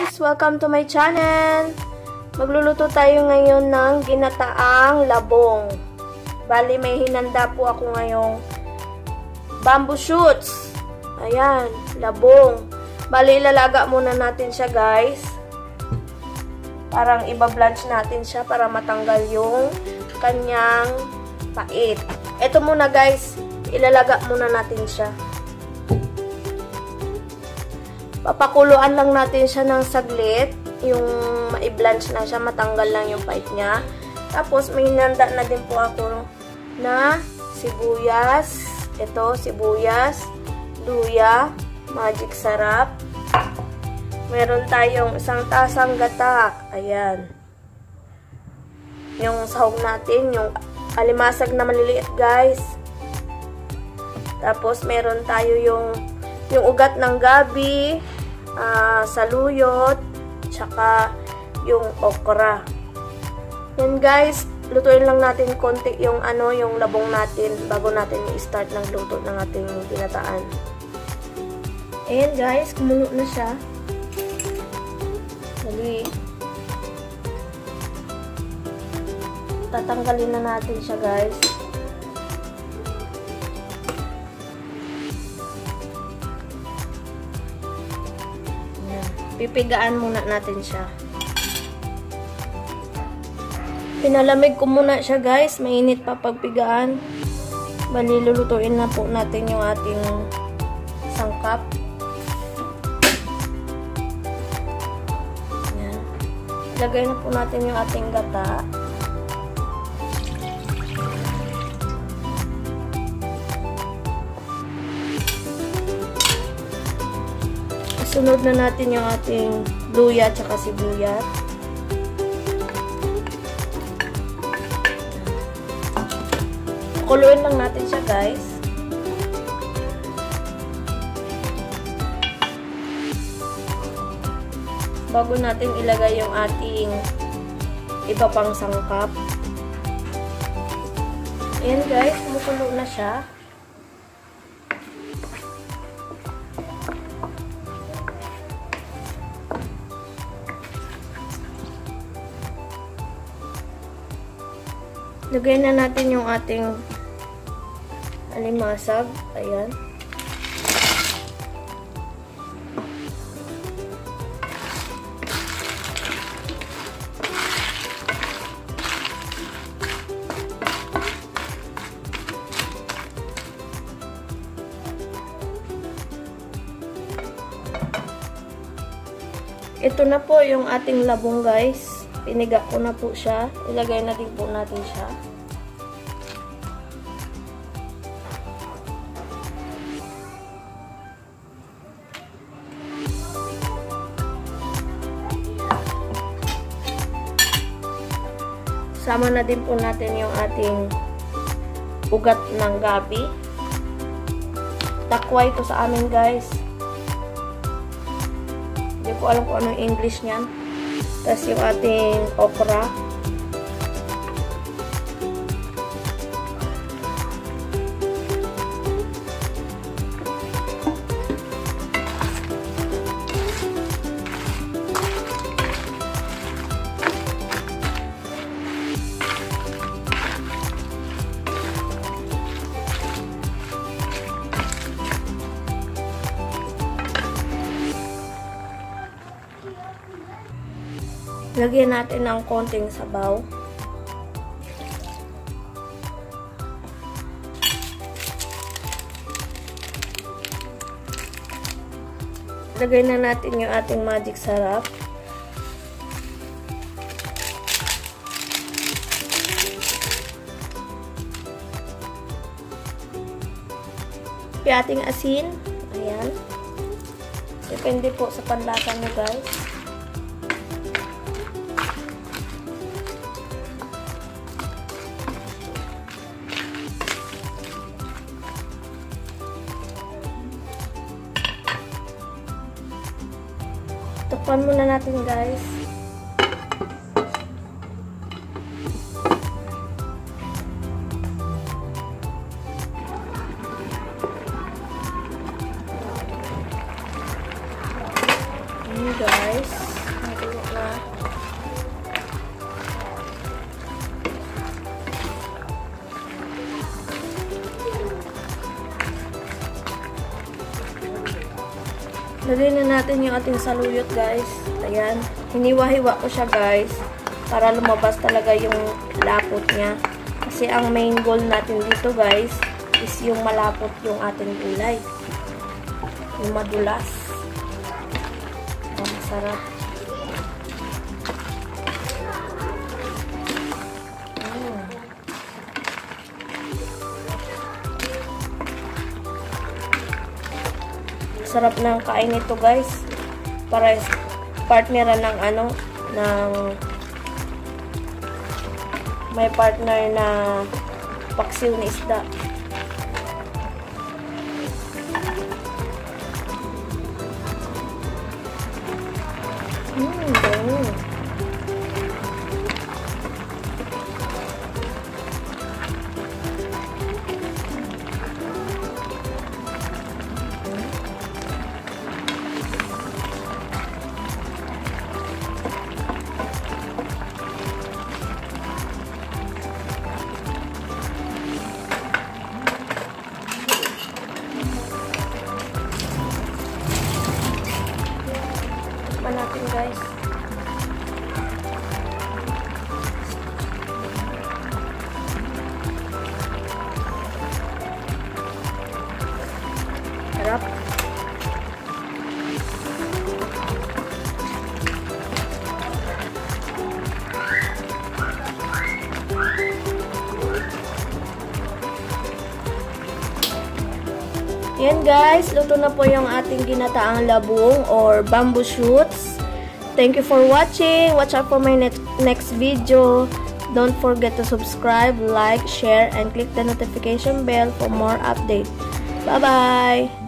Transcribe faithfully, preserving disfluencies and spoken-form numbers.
guys! Welcome to my channel! Magluluto tayo ngayon ng ginataang labong. Bali, may hinanda po ako ngayong bamboo shoots. Ayan, labong. Bali, ilalaga muna natin siya guys. Parang iba-blanch natin siya para matanggal yung kanyang pait. Ito muna guys, ilalaga muna natin siya. Papakuluan lang natin siya ng saglit, yung ma-blanch na siya, matanggal lang yung pait niya. Tapos, may hinanda na din po ako na sibuyas. Ito, sibuyas, luya, magic sarap. Meron tayong isang tasang gata. Ayan. Yung sahog natin, yung alimasag na maliliit, guys. Tapos, meron tayo yung yung ugat ng gabi, uh, saluyot, tsaka yung okra. Yan guys, lutuin lang natin konti yung ano, yung labong natin bago natin i-start ng luto ng ating ginataan. Ayan guys, kumulo na siya. Dali. Tatanggalin na natin siya guys. Pipigaan muna natin siya. Pinalamig ko muna siya guys. Mainit pa pagpigaan. Bali, lulutuin na po natin yung ating sangkap. Yan. Lagay na po natin yung ating gata. Sunod na natin yung ating luya at sibuyas. Kuluin lang natin siya guys. Bago natin ilagay yung ating iba pang sangkap. Ayan guys, kumukulo na siya. Lagay na natin yung ating alimasag. Ayan. Ito na po yung ating labong guys. Piniga ko na po siya. Ilagay na din po natin siya. Sama na din po natin yung ating ugat ng gabi. Takway to sa amin guys. Hindi ko alam kung ano yung English niyan. Tapos yung ating okra. Lagyan natin ng konting sabaw. Lagay na natin yung ating magic sarap. Yung ating asin. Ayan. Depende po sa panlasa nyo guys. Tukpan muna natin guys. Ayan guys. na. Lagay na natin yung ating saluyot, guys. Ayan. Hiniwa-hiwa ko siya, guys, para lumabas talaga yung lapot niya. Kasi ang main goal natin dito, guys, is yung malapot yung ating gulay. Yung madulas. Oh, masarap. Mm. Sarap ng kain nito, guys. Para partner ng ano, ng may partner na paksiw na isda. Mm, bango. Natin, guys. Sarap. Yan, guys, luto na po yung ating ginataang labong or bamboo shoots. Thank you for watching. Watch out for my next next video. Don't forget to subscribe, like, share, and click the notification bell for more updates. Bye-bye!